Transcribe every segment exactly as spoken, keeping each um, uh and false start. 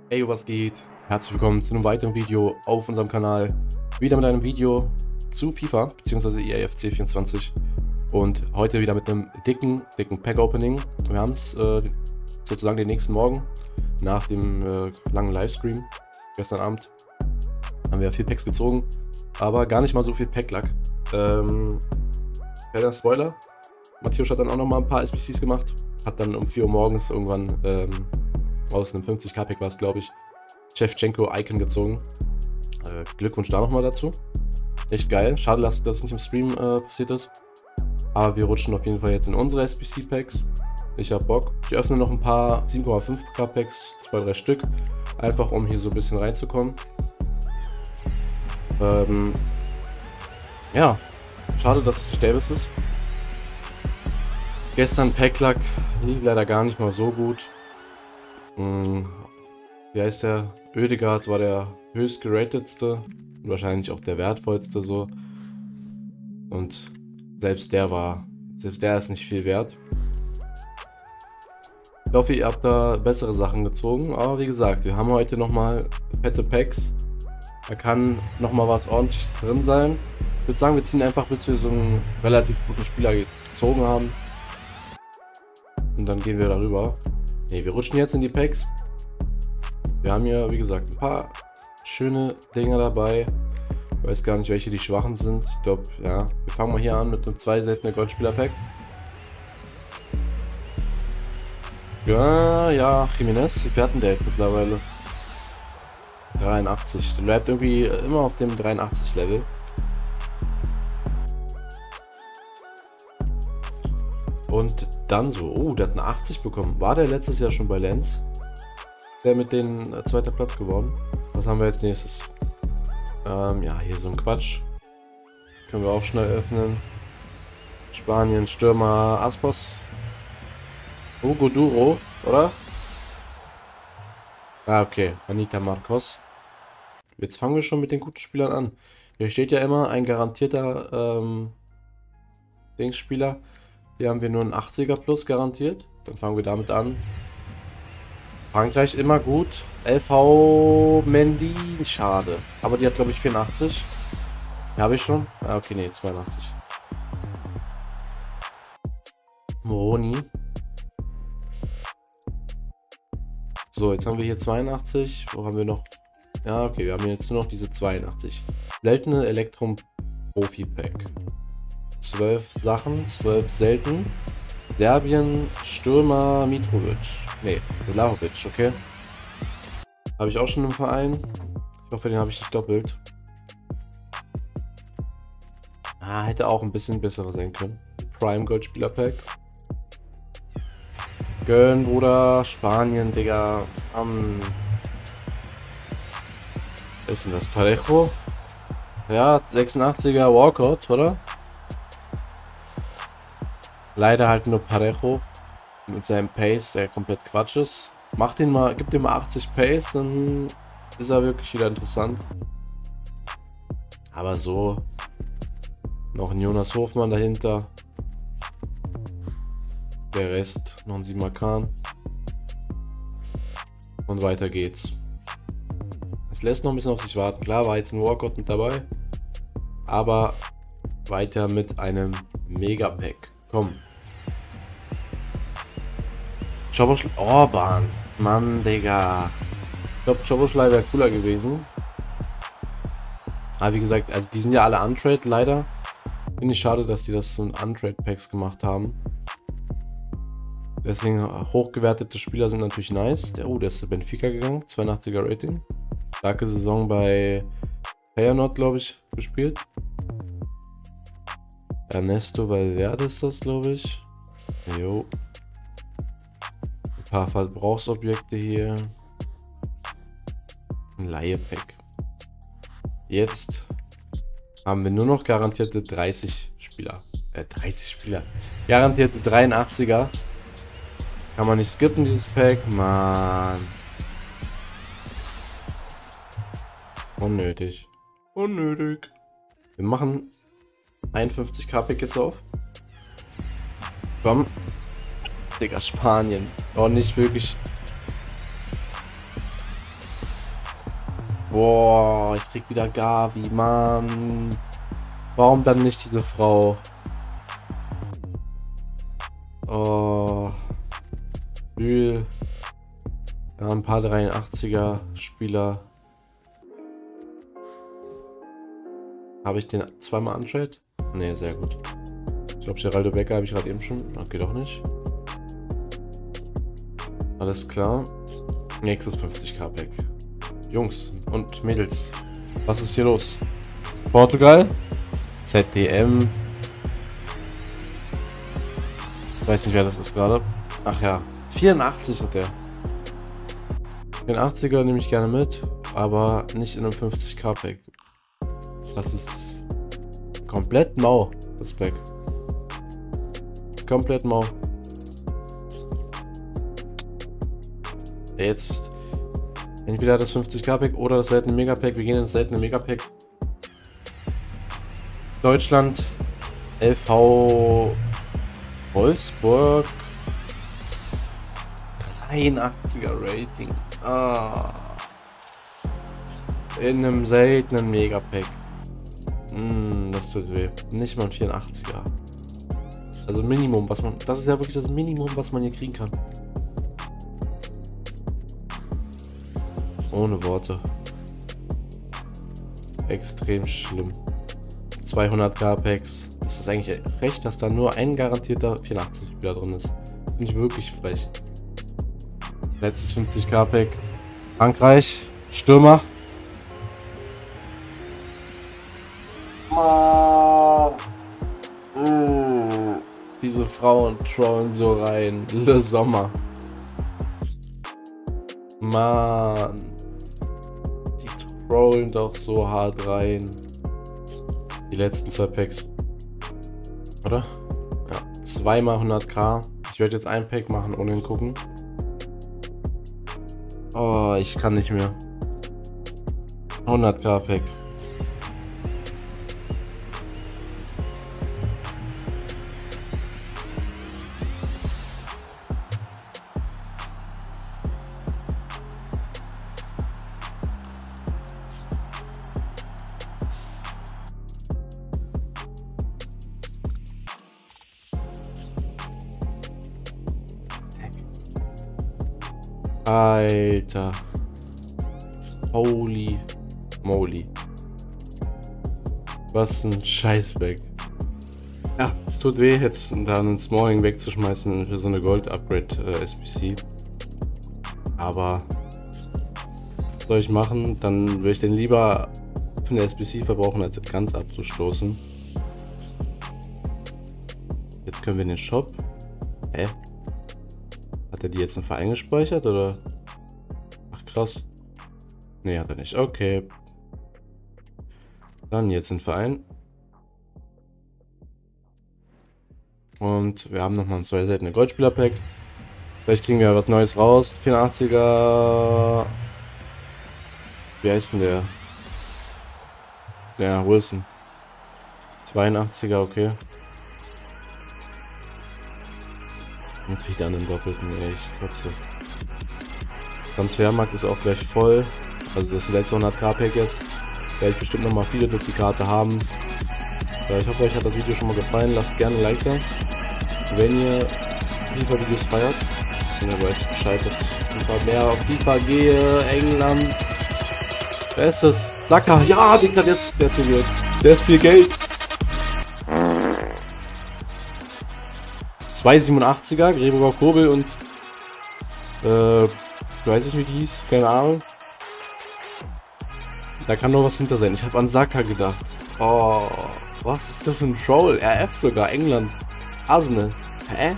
Hey, was geht? Herzlich willkommen zu einem weiteren Video auf unserem Kanal. Wieder mit einem Video zu FIFA bzw. E A F C vierundzwanzig und heute wieder mit einem dicken, dicken Pack-Opening. Wir haben es äh, sozusagen den nächsten Morgen nach dem äh, langen Livestream gestern Abend. Haben wir vier Packs gezogen, aber gar nicht mal so viel Pack-Lack. Ähm, kleiner Spoiler, Matthäus hat dann auch noch mal ein paar S B Cs gemacht, hat dann um vier Uhr morgens irgendwann ähm, aus einem fünfzig K Pack war es, glaube ich, Shevchenko Icon gezogen. Äh, Glückwunsch da nochmal dazu. Echt geil. Schade, dass das nicht im Stream äh, passiert ist. Aber wir rutschen auf jeden Fall jetzt in unsere S B C Packs. Ich hab Bock. Ich öffne noch ein paar sieben Komma fünf K Packs, zwei, drei Stück. Einfach um hier so ein bisschen reinzukommen. Ähm, ja, schade, dass es Davis ist. Gestern Packlack lief leider gar nicht mal so gut. Hm, wie heißt der? Oedegaard war der höchst geratedste und wahrscheinlich auch der wertvollste so. Und selbst der war, selbst der ist nicht viel wert. Ich hoffe, ihr habt da bessere Sachen gezogen, aber wie gesagt, wir haben heute nochmal fette Packs. Da kann nochmal was Ordentliches drin sein. Ich würde sagen, wir ziehen einfach, bis wir so einen relativ guten Spieler gezogen haben. Und dann gehen wir darüber. Ne, wir rutschen jetzt in die Packs. Wir haben hier, wie gesagt, ein paar schöne Dinger dabei. Ich weiß gar nicht, welche die schwachen sind. Ich glaube, ja. Wir fangen mal hier an mit einem zwei seltene Goldspieler-Pack. Ja, ja, Jimenez. Wie viel hat denn der jetzt mittlerweile? dreiundachtzig. Der bleibt irgendwie immer auf dem dreiundachtzig Level. Und dann so, oh, der hat eine achtzig bekommen. War der letztes Jahr schon bei Lens? Der mit den äh, zweiter Platz geworden. Was haben wir jetzt nächstes? Ähm, ja, hier so ein Quatsch. Können wir auch schnell öffnen. Spanien, Stürmer, Aspos. Hugo Duro, oder? Ah, okay. Anita Marcos. Jetzt fangen wir schon mit den guten Spielern an. Hier steht ja immer ein garantierter ähm, Dingsspieler. Hier haben wir nur einen achtziger plus garantiert. Dann fangen wir damit an. Frankreich immer gut. L V Mendy, schade. Aber die hat, glaube ich, vierundachtzig. Die habe ich schon. Ah, okay, nee, zweiundachtzig. Moroni. So, jetzt haben wir hier zweiundachtzig. Wo haben wir noch? Ja, okay, wir haben jetzt nur noch diese zweiundachtzig. Seltene Elektrum Profi Pack. zwölf Sachen, zwölf selten. Serbien, Stürmer, Mitrovic. Ne, Vlahovic, okay. Habe ich auch schon im Verein. Ich hoffe, den habe ich nicht doppelt. Ah, hätte auch ein bisschen besser sein können. Prime Goldspieler Pack. Gönn, Bruder. Spanien, Digga. Um, ist denn das? Parejo? Ja, sechsundachtziger Walkout, oder? Leider halt nur Parejo mit seinem Pace, der komplett Quatsch ist. Macht ihn mal, gibt ihm mal achtzig Pace, dann ist er wirklich wieder interessant. Aber so noch ein Jonas Hofmann dahinter. Der Rest noch ein Simakan. Und weiter geht's. Es lässt noch ein bisschen auf sich warten. Klar war jetzt ein Walkout mit dabei. Aber weiter mit einem Mega-Pack. Komm. Choboschlei. Orban. Mann, Digga. Ich glaube, Choboschlei wäre cooler gewesen. Aber wie gesagt, also die sind ja alle Untrade leider. Finde ich schade, dass die das so ein Untrade-Packs gemacht haben. Deswegen hochgewertete Spieler sind natürlich nice. Der, oh, der ist zu Benfica gegangen. zweiundachtziger Rating. Starke Saison bei Feyenoord, glaube ich, gespielt. Ernesto Valverde ist das, glaube ich. Jo. Ein paar Verbrauchsobjekte hier. Ein Laie-Pack. Jetzt haben wir nur noch garantierte dreißig Spieler. Äh, dreißig Spieler. Garantierte dreiundachtziger. Kann man nicht skippen, dieses Pack. Mann. Unnötig. Unnötig. Wir machen einundfünfzig K Pack jetzt auf. Komm. Digga, Spanien. Oh, nicht wirklich. Boah, ich krieg wieder Gavi, Mann. Warum dann nicht diese Frau? Oh. Bühl. Ja, ein paar dreiundachtziger Spieler. Habe ich den zweimal untrade? Ne, sehr gut. Ich glaube, Geraldo Becker habe ich gerade eben schon. Okay, doch nicht. Alles klar. Nächstes fünfzig K Pack. Jungs und Mädels, was ist hier los? Portugal? Z D M. Ich weiß nicht, wer das ist gerade. Ach ja, vierundachtzig hat der. vierundachtziger nehme ich gerne mit, aber nicht in einem fünfzig K Pack. Das ist komplett mau, das Pack. Komplett mau. Jetzt entweder das fünfzig K Pack oder das seltene Mega Pack. Wir gehen ins seltene Mega Pack. Deutschland, L V Wolfsburg, dreiundachtziger Rating. Ah. In einem seltenen Mega Pack. Mm, das tut weh. Nicht mal ein vierundachtziger. Also Minimum, was man. Das ist ja wirklich das Minimum, was man hier kriegen kann. Ohne Worte. Extrem schlimm. zweihundert K Packs. Das ist eigentlich frech, dass da nur ein garantierter vierundachtzig Spieler drin ist. Finde ich wirklich frech. Letztes fünfzig K Pack. Frankreich. Stürmer. Oh. Mm. Diese Frauen trollen so rein. Le Sommer. Mann. Die trollen doch so hart rein. Die letzten zwei Packs. Oder? Ja. Zweimal hundert K. Ich werde jetzt ein Pack machen ohne hingucken. Oh, ich kann nicht mehr. hundert K Pack. Alter. Holy moly. Was ein Scheißback. Ja, es tut weh, jetzt da einen Smalling wegzuschmeißen für so eine Gold-Upgrade äh, S B C. Aber was soll ich machen? Dann würde ich den lieber für eine S B C verbrauchen, als ganz abzustoßen. Jetzt können wir in den Shop. Hä? Hat er die jetzt im Verein gespeichert oder? Ach krass. Nee, hat er nicht. Okay. Dann jetzt in Verein. Und wir haben nochmal ein zwei seltene Goldspieler-Pack. Vielleicht kriegen wir was Neues raus. vierundachtziger. Wie heißt denn der? Ja, Wilson. zweiundachtziger, okay. Und wieder einen doppelten, ey, ich kotze. Transfermarkt ist auch gleich voll. Also das letzte hundert K Pack jetzt. Werde ich bestimmt noch mal viele Duplikate haben. Ja, ich hoffe, euch hat das Video schon mal gefallen. Lasst gerne ein Like da. Wenn ihr FIFA-Videos feiert. Und ihr weiß Bescheid, dass ich FIFA mehr auf FIFA gehe. England. Wer ist das? Saka. Ja, den hat jetzt. Der ist viel Geld. Der ist viel Geld. zwei siebenundachtziger, Gregor Kobel und äh, weiß ich wie die hieß, keine Ahnung. Da kann noch was hinter sein. Ich habe an Saka gedacht. Oh, was ist das für ein Troll? R F sogar, England. Arsenal. Hä?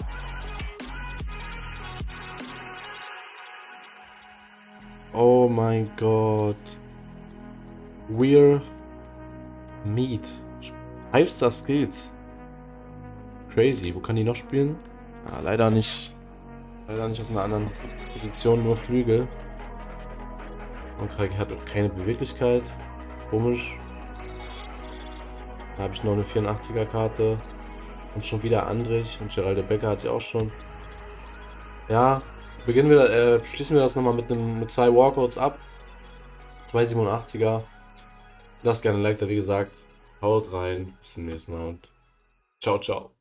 Oh mein Gott. We're Meat. five Star Skills. Crazy. Wo kann die noch spielen? Ah, leider nicht. Leider nicht auf einer anderen Position, nur Flügel. Und Krake hat keine Beweglichkeit. Komisch. Da habe ich noch eine vierundachtziger Karte. Und schon wieder Andrich. Und Geraldo Becker hatte ich auch schon. Ja, beginnen wir, äh, schließen wir das nochmal mit, einem, mit zwei Walkouts ab. zwei siebenundachtziger. Lasst gerne ein Like da, wie gesagt. Haut rein. Bis zum nächsten Mal und ciao, ciao.